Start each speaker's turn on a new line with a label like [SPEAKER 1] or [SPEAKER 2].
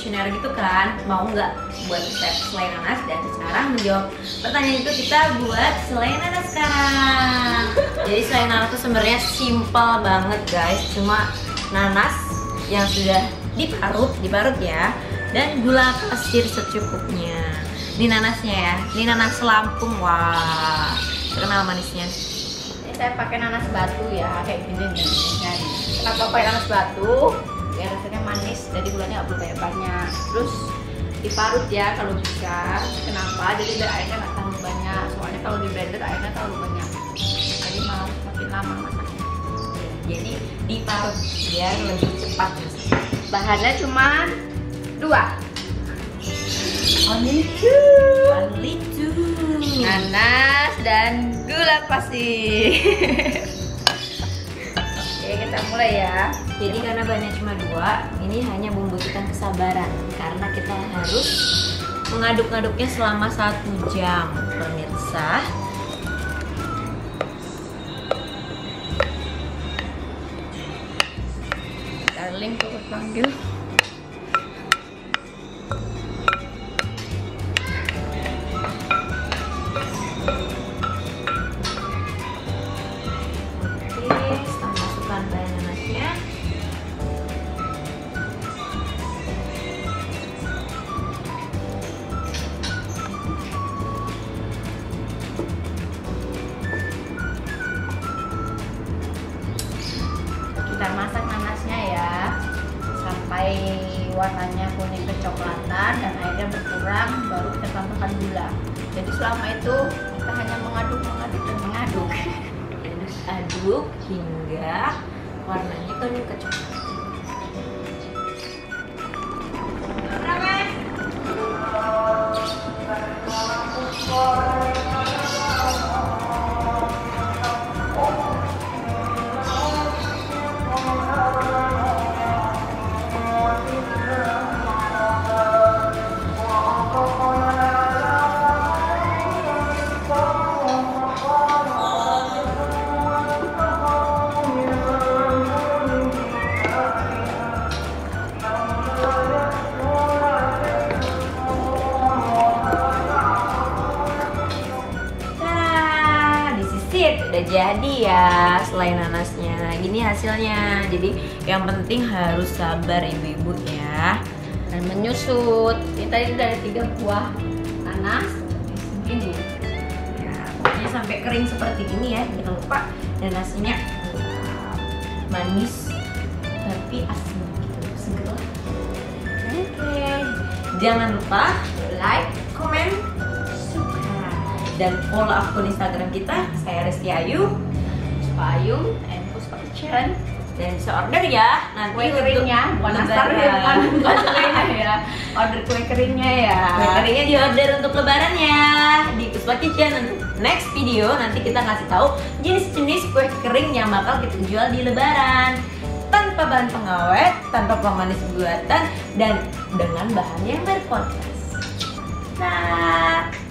[SPEAKER 1] kuesioner gitu kan, mau nggak buat resep selai nanas. Dan sekarang menjawab pertanyaan itu kita buat selai nanas sekarang. Jadi selai nanas itu sebenarnya simpel banget guys, cuma nanas yang sudah diparut ya, dan gula pasir secukupnya. Ini nanasnya ya, ini nanas Lampung, wah terkenal manisnya.
[SPEAKER 2] Ini saya pakai nanas batu ya, kayak gini nih. Kenapa pakai nanas batu? Biar rasanya manis, jadi gulanya nggak perlu banyak. Terus diparut ya kalau bisa. Kenapa? Jadi biar airnya nggak terlalu banyak. Soalnya kalau di blender airnya terlalu banyak, jadi malah makin lama masaknya.
[SPEAKER 1] Jadi diparut biar lebih cepat.
[SPEAKER 2] Bahannya cuma 2.
[SPEAKER 1] Only two.
[SPEAKER 2] Nanas dan gula pasir. Oke, kita mulai ya.
[SPEAKER 1] Jadi karena bahannya cuma 2, ini hanya membutuhkan kesabaran karena kita harus mengaduk-aduknya selama 1 jam, pemirsa.
[SPEAKER 2] Darling turut panggil. Kita masak nanasnya ya sampai warnanya kuning kecoklatan dan airnya berkurang, baru kita tambahkan gula. Jadi selama itu kita hanya mengaduk dan mengaduk.
[SPEAKER 1] Aduk hingga warnanya kuning kecoklatan. Udah jadi ya selai nanasnya. Nah, gini hasilnya. Jadi yang penting harus sabar ibu-ibu ya.
[SPEAKER 2] Dan menyusut. Ini tadi dari 3 buah nanas ini.
[SPEAKER 1] Ya, pokoknya sampai kering seperti ini ya. Jangan lupa. Dan nasinya manis tapi asin gitu, seger. Oke. Jangan lupa like, comment, dan follow akun Instagram kita. Saya Resti Ayu,
[SPEAKER 2] Payung, and Puspa Kitchen.
[SPEAKER 1] dan bisa order ya nanti
[SPEAKER 2] Kue keringnya, bukan nastar ya, bukan kuenya ya. Order kue keringnya ya.
[SPEAKER 1] Kue keringnya di order untuk lebaran ya di Puspa Kitchen. Untuk next video nanti kita kasih tahu jenis-jenis kue kering yang bakal kita jual di lebaran, tanpa bahan pengawet, tanpa pemanis buatan, dan dengan bahan yang berkualitas. Nah,